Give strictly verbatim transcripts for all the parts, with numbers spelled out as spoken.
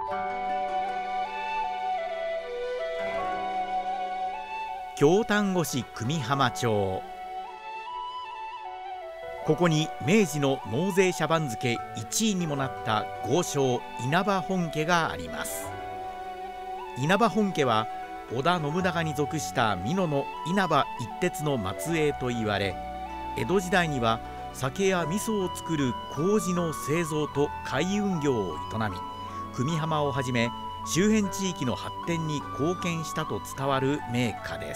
京丹後市久美浜町。ここに明治の納税者番付いちいにもなった豪商稲葉本家があります。稲葉本家は織田信長に属した美濃の稲葉一鉄の末裔と言われ、江戸時代には酒や味噌を作る麹の製造と海運業を営み、久美浜をはじめ周辺地域の発展に貢献したと伝わる名家です。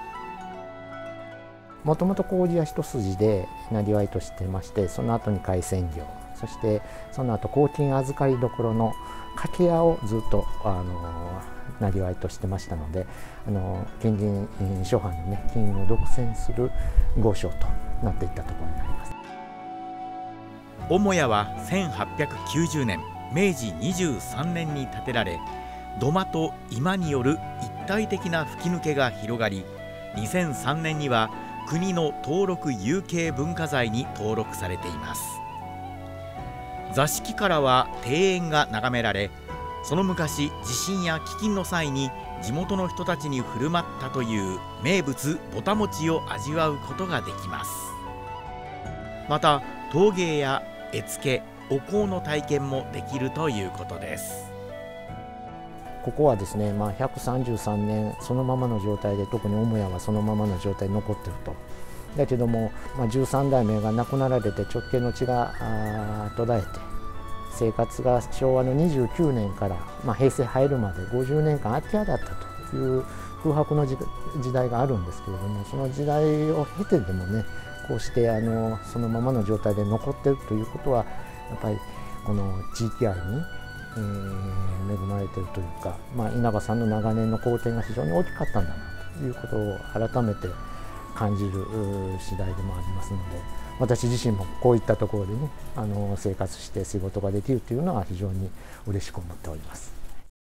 もともと麹屋一筋でなりわいとしてまして、その後に海鮮業、そしてその後公金預かりどころの掛け屋をずっとあのなりわいとしてましたので、あの近隣諸藩の、ね、金を独占する豪商となっていったところになります。 母屋はせんはっぴゃくきゅうじゅうねん、めいじにじゅうさんねんに建てられ、土間と居間による一体的な吹き抜けが広がり、にせんさんねんには国の登録有形文化財に登録されています。座敷からは庭園が眺められ、その昔地震や飢饉の際に地元の人たちに振る舞ったという名物ぼた餅を味わうことができます。また陶芸や絵付け、お香の体験もできるということです。 ここはですね、まあ、ひゃくさんじゅうさんねんそのままの状態で、特に母屋はそのままの状態に残っていると。だけども、まあ、じゅうさんだいめが亡くなられて直系の血が途絶えて、生活がしょうわのにじゅうきゅうねんから、まあ、平成入るまでごじゅうねんかん空き家だったという空白の時代があるんですけれども、その時代を経てでもね、こうしてあのそのままの状態で残っているということは、やっぱりこの地域愛に、えー、恵まれているというか、まあ、稲葉さんの長年の貢献が非常に大きかったんだなということを改めて感じる次第でもありますので、私自身もこういったところでね、あの生活して仕事ができるというのは非常に嬉しく思っております。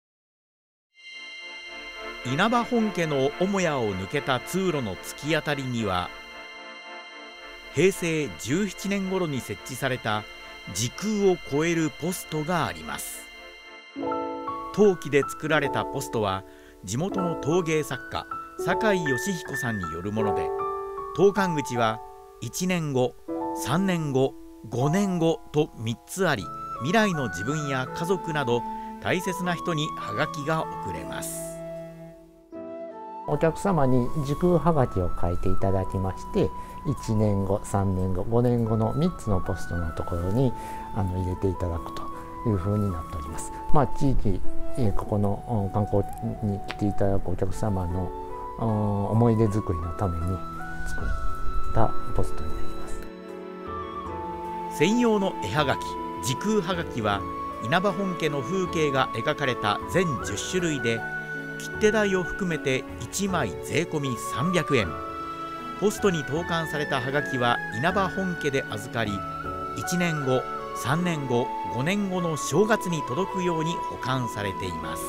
稲葉本家の母屋を抜けた通路の突き当たりには、へいせいじゅうななねん頃に設置された時空を超えるポストがあります。陶器で作られたポストは地元の陶芸作家酒井義彦さんによるもので、投函口はいちねんご、さんねんご、ごねんごとみっつあり、未来の自分や家族など大切な人にはがきが送れます。 お客様に時空はがきを書いていただきまして、いちねんご、さんねんご、ごねんごのみっつのポストのところにあの入れていただくというふうになっております。まあ、地域、ここの観光に来ていただくお客様の思い出作りのために作ったポストになります。 専用の絵はがき、時空はがきは稲葉本家の風景が描かれた全じゅっしゅるいで、切手代を含めていちまい税込みさんびゃくえん。ポストに投函されたはがきは稲葉本家で預かり、いちねんご、さんねんご、ごねんごの正月に届くように保管されています。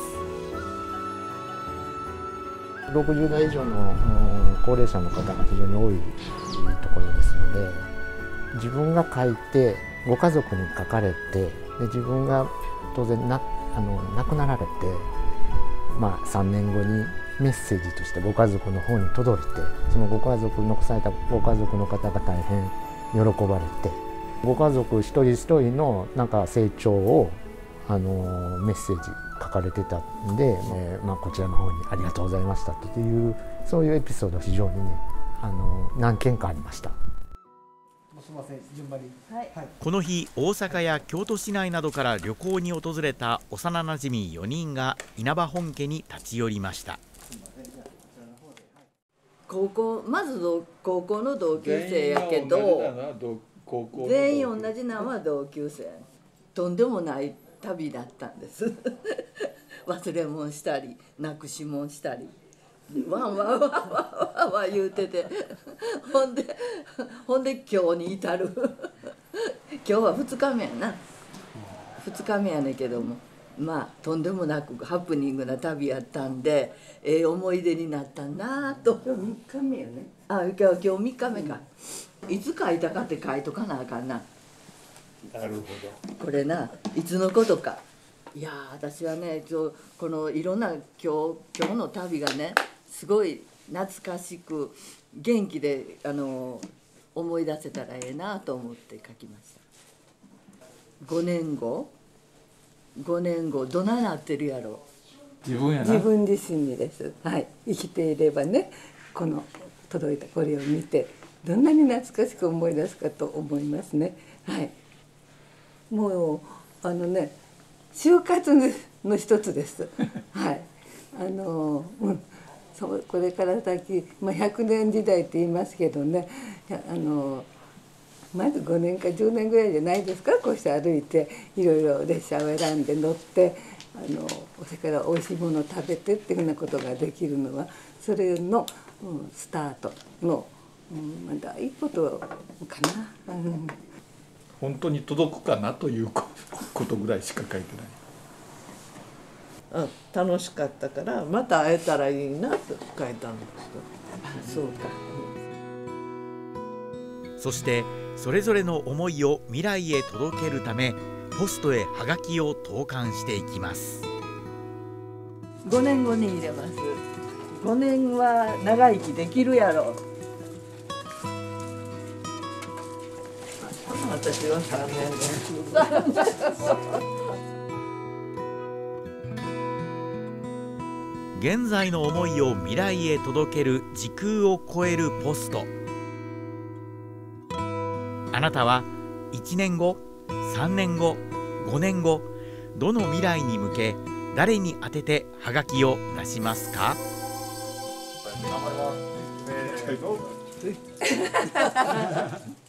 ろくじゅうだい以上の高齢者の方が非常に多いところですので、自分が書いてご家族に書かれて、で自分が当然なあの亡くなられて、まあ、さんねんごにメッセージとしてご家族の方に届いて、そのご家族残されたご家族の方が大変喜ばれて、ご家族一人一人のなんか成長をあのメッセージ書かれてたんで、えーまあ、こちらの方にありがとうございましたという、そういうエピソード非常にね、あの何件かありました。 すみません、順番に。 はい、この日、大阪や京都市内などから旅行に訪れた幼なじみよにんが稲葉本家に立ち寄りました。 高校、まず高校の同級生やけど、全員同じなのは同級生。とんでもない旅だったんです忘れ物したりなくし物したりワンワンワンワンワンワン言うてて、ほんでほんで今日に至る今日はふつかめやな、ふつかめやねんけども、まあとんでもなくハプニングな旅やったんで、ええ思い出になったなと。 今日みっかめよね。 あ、今日今日みっかめか、うん、いつ書いたかって書いとかなあかんな。 なるほど。 これないつのことかいやー私はねちょこのいろんな今日今日の旅がねすごい懐かしく元気であの思い出せたらええなと思って書きました。ごねんごごねんごどないなってるやろ。 自分やな。 自分自身にです。はい、生きていればね、この届いたこれを見てどんなに懐かしく思い出すかと思いますね。はい。もうあのね、就活の一つです。はい。あの、うん、そうこれから先、まあひゃくねん時代って言いますけどね、あの。まずごねんかじゅうねんぐらいじゃないですか、こうして歩いていろいろ列車を選んで乗ってあのそれからおいしいものを食べてっていうふうなことができるのはそれの、うん、スタートの、うん、第一歩とかな、うん、 本当に届くかなということぐらいしか書いてない。 うん、楽しかったからまた会えたらいいなと書いたんですそうか。 そしてそれぞれの思いを未来へ届けるためポストへはがきを投函していきます。 ごねんごに入れます。ごねんは長生きできるやろ。 私はさんねんです。 現在の思いを未来へ届ける時空を超えるポスト。あなたはいちねんご、さんねんご、ごねんご、どの未来に向け誰に宛ててハガキを出しますか？ 頑張ります。